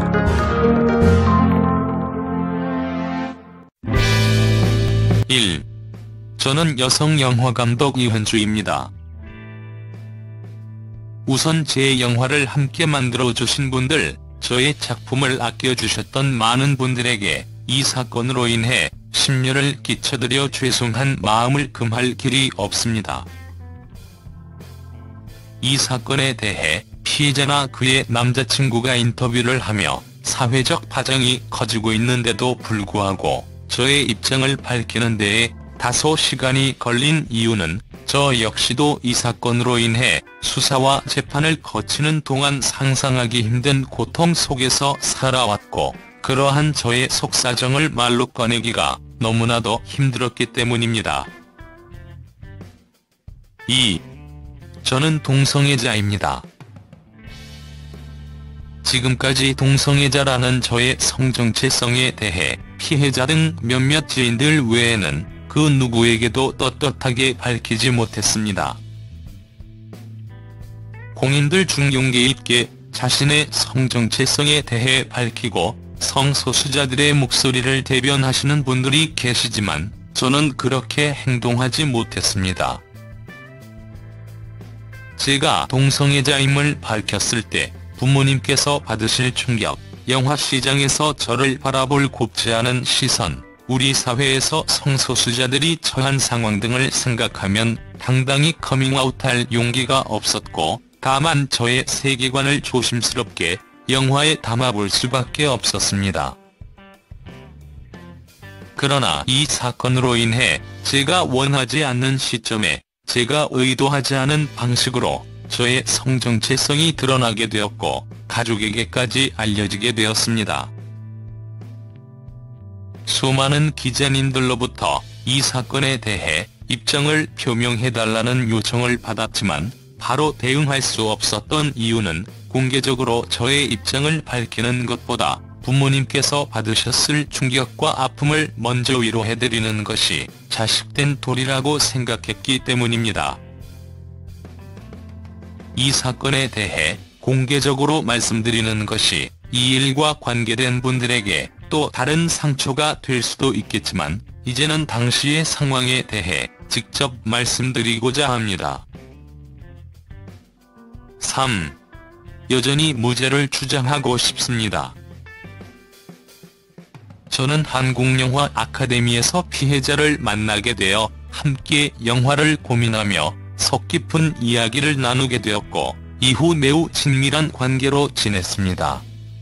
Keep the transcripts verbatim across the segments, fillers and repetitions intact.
일. 저는 여성 영화감독 이현주입니다. 우선 제 영화를 함께 만들어주신 분들, 저의 작품을 아껴주셨던 많은 분들에게 이 사건으로 인해 심려를 끼쳐드려 죄송한 마음을 금할 길이 없습니다. 이 사건에 대해 피해자나 그의 남자친구가 인터뷰를 하며 사회적 파장이 커지고 있는데도 불구하고 저의 입장을 밝히는 데에 다소 시간이 걸린 이유는 저 역시도 이 사건으로 인해 수사와 재판을 거치는 동안 상상하기 힘든 고통 속에서 살아왔고, 그러한 저의 속사정을 말로 꺼내기가 너무나도 힘들었기 때문입니다. 이. 저는 동성애자입니다. 지금까지 동성애자라는 저의 성정체성에 대해 피해자 등 몇몇 지인들 외에는 그 누구에게도 떳떳하게 밝히지 못했습니다. 공인들 중 용기 있게 자신의 성정체성에 대해 밝히고 성소수자들의 목소리를 대변하시는 분들이 계시지만 저는 그렇게 행동하지 못했습니다. 제가 동성애자임을 밝혔을 때 부모님께서 받으실 충격, 영화 시장에서 저를 바라볼 곱지 않은 시선, 우리 사회에서 성소수자들이 처한 상황 등을 생각하면 당당히 커밍아웃할 용기가 없었고, 다만 저의 세계관을 조심스럽게 영화에 담아볼 수밖에 없었습니다. 그러나 이 사건으로 인해 제가 원하지 않는 시점에 제가 의도하지 않은 방식으로 저의 성정체성이 드러나게 되었고 가족에게까지 알려지게 되었습니다. 수많은 기자님들로부터 이 사건에 대해 입장을 표명해달라는 요청을 받았지만 바로 대응할 수 없었던 이유는 공개적으로 저의 입장을 밝히는 것보다 부모님께서 받으셨을 충격과 아픔을 먼저 위로해드리는 것이 자식된 도리라고 생각했기 때문입니다. 이 사건에 대해 공개적으로 말씀드리는 것이 이 일과 관계된 분들에게 또 다른 상처가 될 수도 있겠지만 이제는 당시의 상황에 대해 직접 말씀드리고자 합니다. 삼. 여전히 무죄를 주장하고 싶습니다. 저는 한국영화 아카데미에서 피해자를 만나게 되어 함께 영화를 고민하며 속 깊은 이야기를 나누게 되었고 이후 매우 친밀한 관계로 지냈습니다.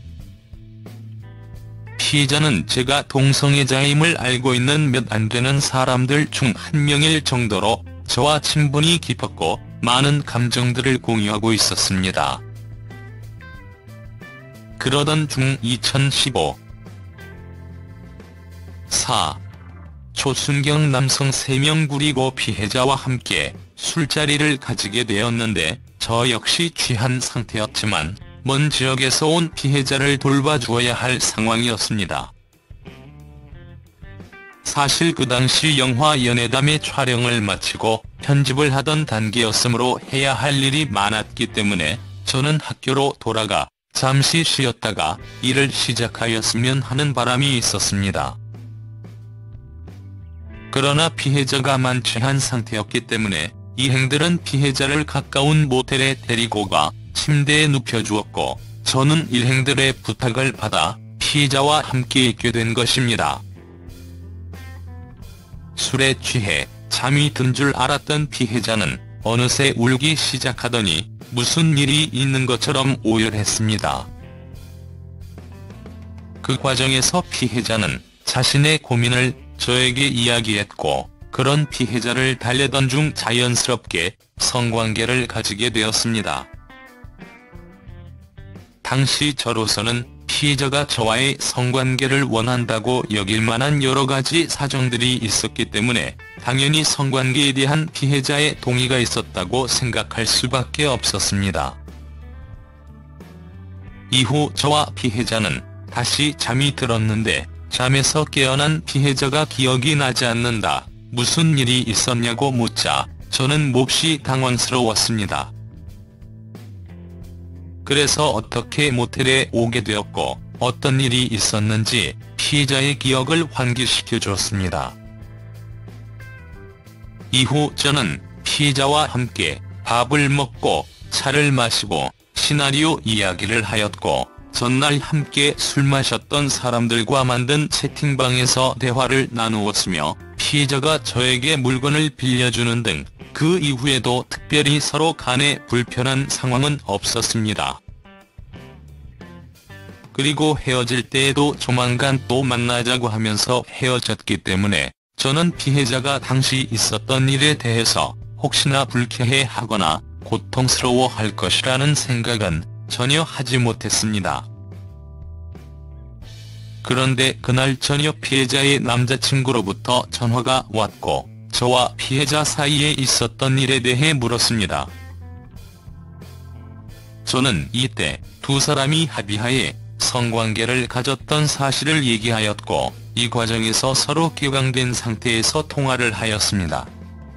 피해자는 제가 동성애자임을 알고 있는 몇 안 되는 사람들 중 한 명일 정도로 저와 친분이 깊었고 많은 감정들을 공유하고 있었습니다. 그러던 중 이천십오 사. 초순경 남성 세 명 그리고 피해자와 함께 술자리를 가지게 되었는데 저 역시 취한 상태였지만 먼 지역에서 온 피해자를 돌봐주어야 할 상황이었습니다. 사실 그 당시 영화 연애담의 촬영을 마치고 편집을 하던 단계였으므로 해야 할 일이 많았기 때문에 저는 학교로 돌아가 잠시 쉬었다가 일을 시작하였으면 하는 바람이 있었습니다. 그러나 피해자가 만취한 상태였기 때문에 이행들은 피해자를 가까운 모텔에 데리고 가 침대에 눕혀주었고 저는 일행들의 부탁을 받아 피해자와 함께 있게 된 것입니다. 술에 취해 잠이 든 줄 알았던 피해자는 어느새 울기 시작하더니 무슨 일이 있는 것처럼 오열했습니다. 그 과정에서 피해자는 자신의 고민을 저에게 이야기했고 그런 피해자를 달래던 중 자연스럽게 성관계를 가지게 되었습니다. 당시 저로서는 피해자가 저와의 성관계를 원한다고 여길 만한 여러 가지 사정들이 있었기 때문에 당연히 성관계에 대한 피해자의 동의가 있었다고 생각할 수밖에 없었습니다. 이후 저와 피해자는 다시 잠이 들었는데 잠에서 깨어난 피해자가 기억이 나지 않는다, 무슨 일이 있었냐고 묻자 저는 몹시 당황스러웠습니다. 그래서 어떻게 모텔에 오게 되었고 어떤 일이 있었는지 피해자의 기억을 환기시켜 줬습니다. 이후 저는 피해자와 함께 밥을 먹고 차를 마시고 시나리오 이야기를 하였고 전날 함께 술 마셨던 사람들과 만든 채팅방에서 대화를 나누었으며 피해자가 저에게 물건을 빌려주는 등 그 이후에도 특별히 서로 간에 불편한 상황은 없었습니다. 그리고 헤어질 때에도 조만간 또 만나자고 하면서 헤어졌기 때문에 저는 피해자가 당시 있었던 일에 대해서 혹시나 불쾌해하거나 고통스러워할 것이라는 생각은 전혀 하지 못했습니다. 그런데 그날 저녁 피해자의 남자친구로부터 전화가 왔고 저와 피해자 사이에 있었던 일에 대해 물었습니다. 저는 이때 두 사람이 합의하에 성관계를 가졌던 사실을 얘기하였고 이 과정에서 서로 격앙된 상태에서 통화를 하였습니다.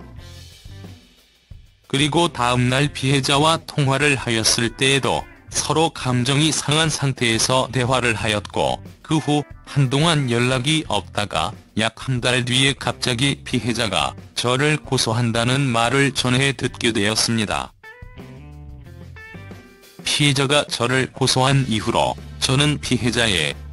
그리고 다음날 피해자와 통화를 하였을 때에도 서로 감정이 상한 상태에서 대화를 하였고 그 후 한동안 연락이 없다가 약 한 달 뒤에 갑자기 피해자가 저를 고소한다는 말을 전해 듣게 되었습니다. 피해자가 저를 고소한 이후로 저는 피해자의